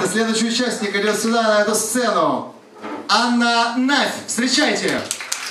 следующий участник идет сюда, на эту сцену. Анна Навь. Встречайте!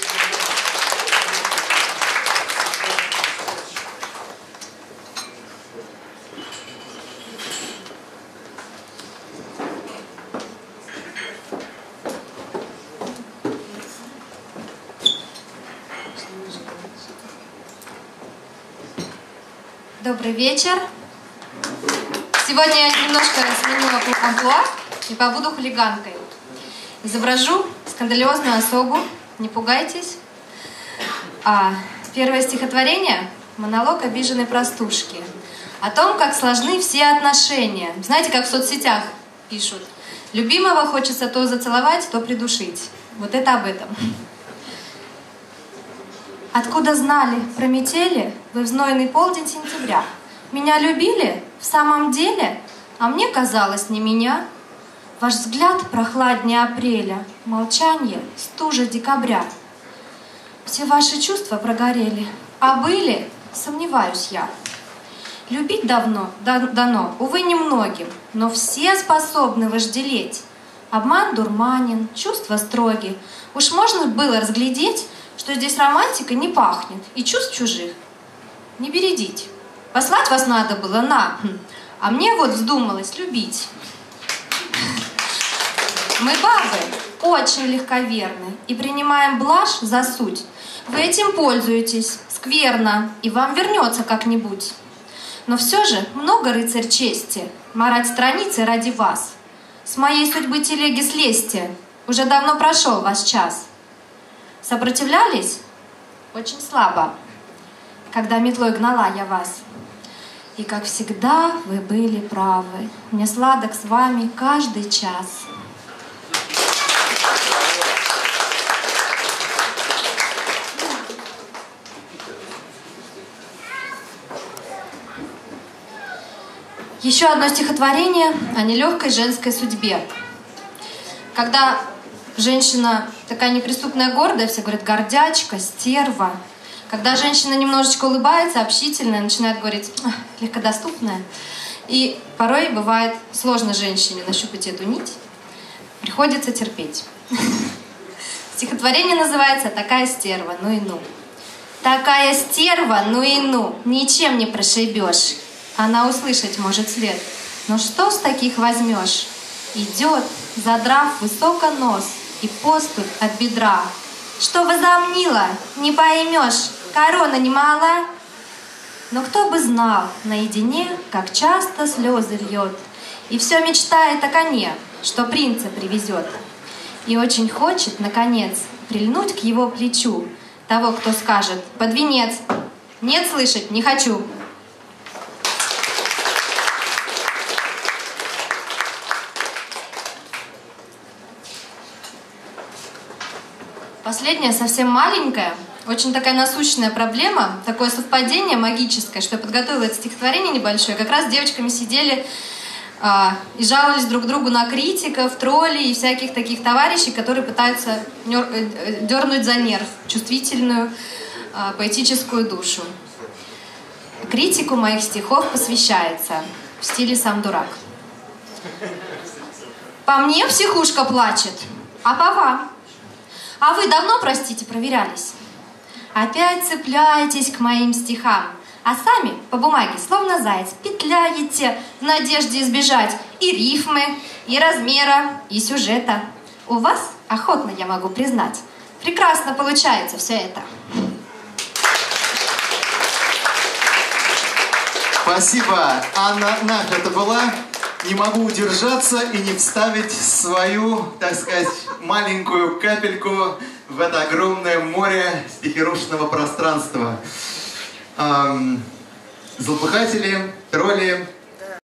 Добрый вечер. Сегодня я немножко сменила амплуа и побуду хулиганкой. Изображу скандалиозную особу, не пугайтесь. Первое стихотворение – монолог обиженной простушки. О том, как сложны все отношения. Знаете, как в соцсетях пишут. Любимого хочется то зацеловать, то придушить. Вот это об этом. Откуда знали про метели вы в знойный полдень сентября? Меня любили? В самом деле? А мне казалось, не меня. Ваш взгляд прохладнее апреля, молчание стуже декабря. Все ваши чувства прогорели, а были, сомневаюсь я. Любить давно дано, увы, немногим, но все способны вожделеть. Обман дурманен, чувства строги. Уж можно было разглядеть, что здесь романтика не пахнет, и чувств чужих не бередить. Послать вас надо было а мне вот вздумалось любить. Мы, бабы, очень легковерны и принимаем блажь за суть. Вы этим пользуетесь, скверно, и вам вернется как-нибудь. Но все же много, рыцарь чести, марать страницы ради вас. С моей судьбы телеги слезьте, уже давно прошел ваш час. Сопротивлялись? Очень слабо, когда метлой гнала я вас. И, как всегда, вы были правы. Мне сладок с вами каждый час. Еще одно стихотворение о нелегкой женской судьбе. Когда женщина такая неприступная, гордая, все говорят гордячка, стерва. Когда женщина немножечко улыбается, общительная, начинает говорить легкодоступная. И порой бывает сложно женщине нащупать эту нить. Приходится терпеть. Стихотворение называется «Такая стерва, ну и ну». Такая стерва, ну и ну, ничем не прошибешь. Она услышать может след. Но что с таких возьмешь? Идет, задрав высоко нос, и поступь от бедра. Что возомнила, не поймешь, корона не мала. Но кто бы знал наедине, как часто слезы льет, и все мечтает о коне, что принца привезет. И очень хочет, наконец, прильнуть к его плечу того, кто скажет под венец: нет, слышать не хочу. Последняя, совсем маленькая, очень такая насущная проблема, такое совпадение магическое, что я подготовила это стихотворение небольшое. Как раз с девочками сидели и жаловались друг другу на критиков, троллей и всяких таких товарищей, которые пытаются дернуть за нерв чувствительную поэтическую душу. Критику моих стихов посвящается в стиле «Сам дурак». По мне психушка плачет, а по вам? А вы давно, простите, проверялись? Опять цепляетесь к моим стихам, а сами по бумаге, словно заяц, петляете в надежде избежать и рифмы, и размера, и сюжета. У вас, охотно я могу признать, прекрасно получается все это. Спасибо, Анна Навь, это была. Не могу удержаться и не вставить свою, так сказать, маленькую капельку в это огромное море стихирушного пространства. Злопыхатели, тролли,